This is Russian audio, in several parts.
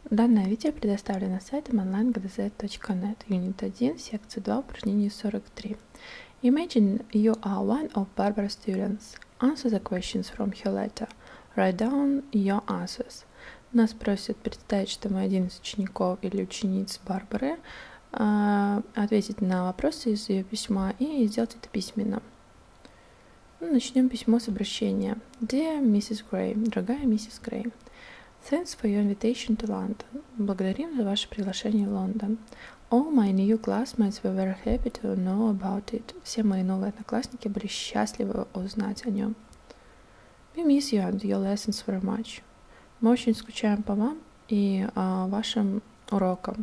Данное видео предоставлено сайтом onlinegdz.net, Unit 1, секция 2, упражнение 43. Imagine you are one of Barbara's students. Answer the questions from her letter. Write down your answers. Нас просят представить, что мы один из учеников или учениц Барбары, ответить на вопросы из ее письма и сделать это письменно. Начнем письмо с обращения. Dear Mrs. Gray, дорогая миссис Грей. Thanks for your invitation to London. Благодарим за ваше приглашение в Лондон. All my new classmates were very happy to know about it. Все мои новые одноклассники были счастливы узнать о нем. We miss you and your lessons very much. Мы очень скучаем по вам и вашим урокам.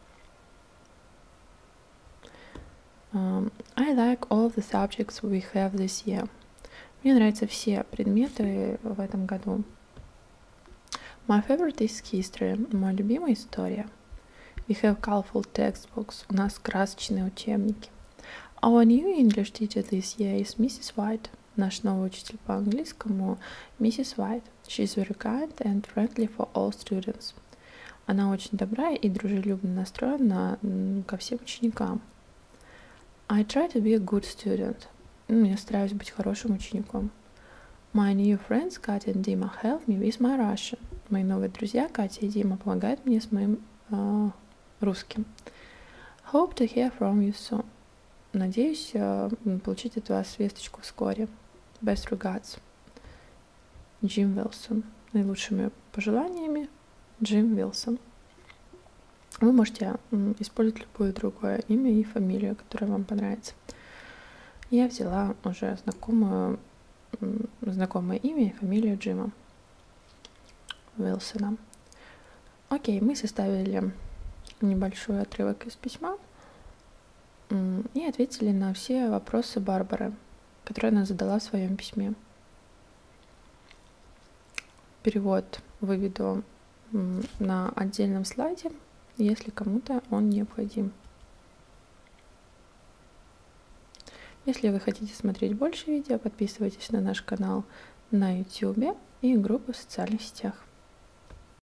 I like all the subjects we have this year. Мне нравятся все предметы в этом году. My favorite is history. Моя любимая история. We have colorful textbooks. У нас красочные учебники. Our new English teacher this year is Mrs. White. Наш новый учитель по английскому Mrs. White. She is very kind and friendly for all students. Она очень добрая и дружелюбно настроена ко всем ученикам. I try to be a good student. Я стараюсь быть хорошим учеником. My new friends Katya and Dima help me with my Russian. Мои новые друзья Катя и Дима помогают мне с моим русским. Hope to hear from you soon. Надеюсь получить от вас весточку вскоре. Best regards. Джим Уилсон. Наилучшими пожеланиями Джим Уилсон. Вы можете использовать любое другое имя и фамилию, которое вам понравится. Я взяла уже знакомое имя и фамилию Джима Уилсона. Окей, мы составили небольшой отрывок из письма и ответили на все вопросы Барбары, которые она задала в своем письме. Перевод выведу на отдельном слайде, если кому-то он необходим. Если вы хотите смотреть больше видео, подписывайтесь на наш канал на YouTube и группу в социальных сетях.